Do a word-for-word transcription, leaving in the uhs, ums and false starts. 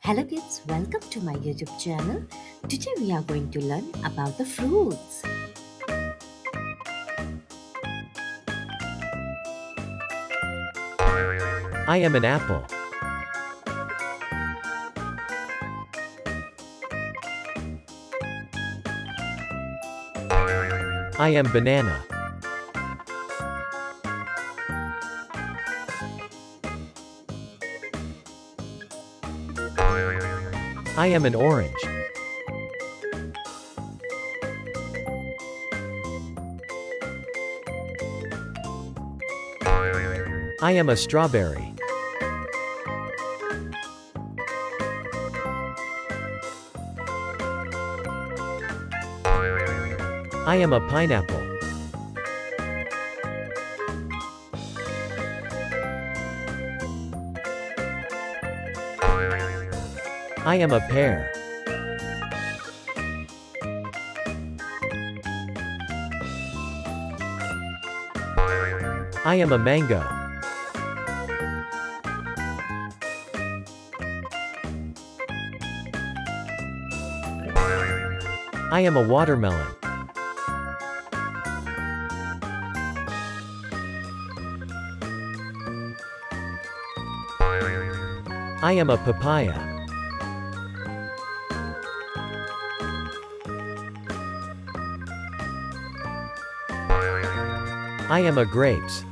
Hello kids, welcome to my YouTube channel. Today we are going to learn about the fruits. I am an apple. I am banana. I am an orange. I am a strawberry. I am a pineapple. I am a pear. I am a mango. I am a watermelon. I am a papaya. I am a grapes.